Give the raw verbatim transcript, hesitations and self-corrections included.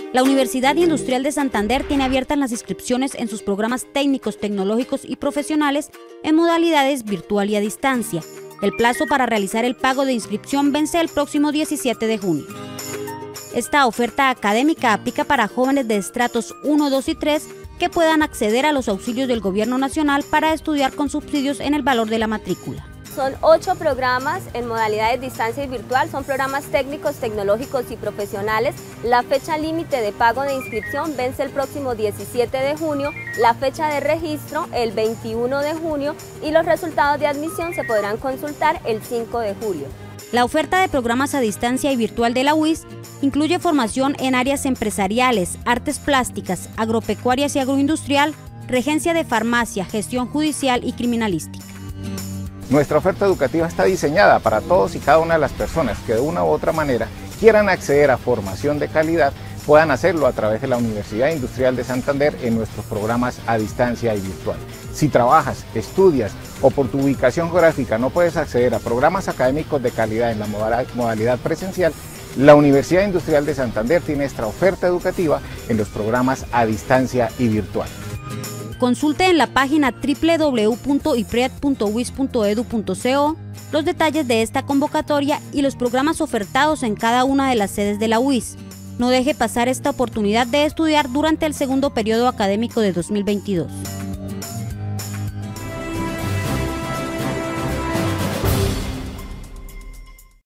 La Universidad Industrial de Santander tiene abiertas las inscripciones en sus programas técnicos, tecnológicos y profesionales en modalidades virtual y a distancia. El plazo para realizar el pago de inscripción vence el próximo diecisiete de junio. Esta oferta académica aplica para jóvenes de estratos uno, dos y tres que puedan acceder a los auxilios del Gobierno Nacional para estudiar con subsidios en el valor de la matrícula. Son ocho programas en modalidades distancia y virtual, son programas técnicos, tecnológicos y profesionales. La fecha límite de pago de inscripción vence el próximo diecisiete de junio, la fecha de registro el veintiuno de junio y los resultados de admisión se podrán consultar el cinco de julio. La oferta de programas a distancia y virtual de la U I S incluye formación en áreas empresariales, artes plásticas, agropecuarias y agroindustrial, regencia de farmacia, gestión judicial y criminalística. Nuestra oferta educativa está diseñada para todos y cada una de las personas que de una u otra manera quieran acceder a formación de calidad, puedan hacerlo a través de la Universidad Industrial de Santander en nuestros programas a distancia y virtual. Si trabajas, estudias o por tu ubicación geográfica no puedes acceder a programas académicos de calidad en la modalidad presencial, la Universidad Industrial de Santander tiene esta oferta educativa en los programas a distancia y virtual. Consulte en la página doble u doble u doble u punto i p r e a d punto u i s punto e d u punto co los detalles de esta convocatoria y los programas ofertados en cada una de las sedes de la U I S. No deje pasar esta oportunidad de estudiar durante el segundo periodo académico de dos mil veintidós.